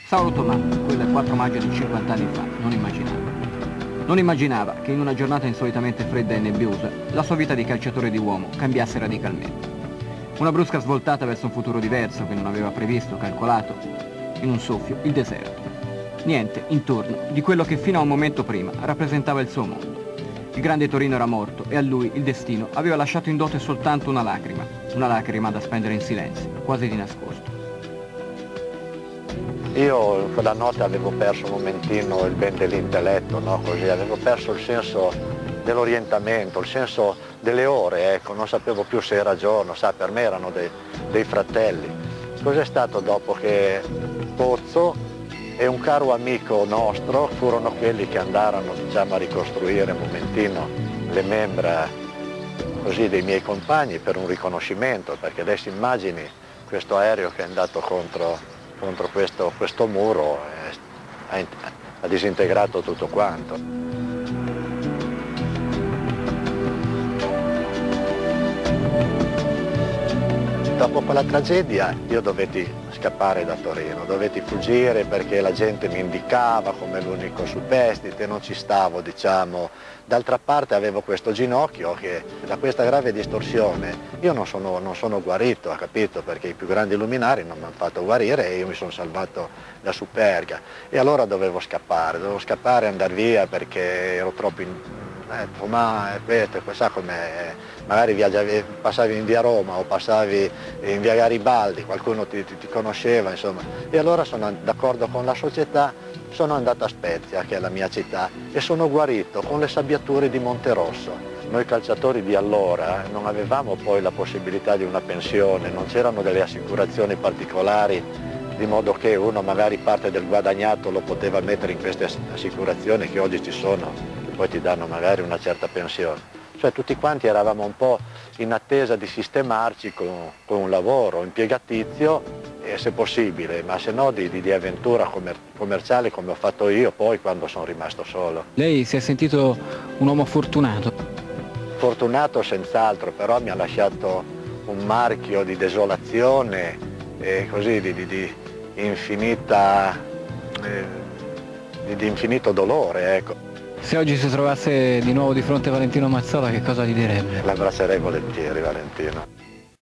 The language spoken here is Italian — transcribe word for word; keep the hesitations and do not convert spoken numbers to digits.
Saulo Tomà, quel quattro maggio di cinquanta anni fa, non immaginava. Non immaginava che in una giornata insolitamente fredda e nebbiosa la sua vita di calciatore di uomo cambiasse radicalmente. Una brusca svoltata verso un futuro diverso che non aveva previsto, calcolato, in un soffio, il deserto. Niente intorno di quello che fino a un momento prima rappresentava il suo mondo. Il grande Torino era morto e a lui il destino aveva lasciato in dote soltanto una lacrima, una lacrima da spendere in silenzio, quasi di nascosto. Io in quella notte avevo perso un momentino il ben dell'intelletto, no? Così, avevo perso il senso dell'orientamento, il senso delle ore, ecco, non sapevo più se era giorno, sa, per me erano dei, dei fratelli. Cos'è stato dopo che Pozzo e un caro amico nostro furono quelli che andarono, diciamo, a ricostruire un momentino le membra così dei miei compagni per un riconoscimento, perché adesso immagini questo aereo che è andato contro contro questo, questo muro eh, ha, ha disintegrato tutto quanto. Dopo quella tragedia io dovetti scappare da Torino, dovetti fuggire perché la gente mi indicava come l'unico superstite, non ci stavo, diciamo. D'altra parte avevo questo ginocchio che da questa grave distorsione io non sono, non sono guarito, ha capito? Perché i più grandi luminari non mi hanno fatto guarire e io mi sono salvato da Superga. E allora dovevo scappare, dovevo scappare e andare via perché ero troppo in... Eh, ma questo, sa com'è, magari viaggiavi, passavi in via Roma o passavi in via Garibaldi, qualcuno ti, ti, ti conosceva, insomma. E allora sono d'accordo con la società, sono andato a Spezia, che è la mia città, e sono guarito con le sabbiature di Monterosso. Noi calciatori di allora non avevamo poi la possibilità di una pensione, non c'erano delle assicurazioni particolari, di modo che uno magari parte del guadagnato lo poteva mettere in queste assicurazioni che oggi ci sono, poi ti danno magari una certa pensione. Cioè tutti quanti eravamo un po' in attesa di sistemarci con, con un lavoro impiegatizio e se possibile, ma se no di, di, di avventura commer commerciale come ho fatto io poi quando sono rimasto solo. Lei si è sentito un uomo fortunato? Fortunato senz'altro, però mi ha lasciato un marchio di desolazione e così di, di, di infinita, eh, di, di infinito dolore, ecco. Se oggi si trovasse di nuovo di fronte a Valentino Mazzola, che cosa gli direbbe? L'abbraccerei volentieri, Valentino.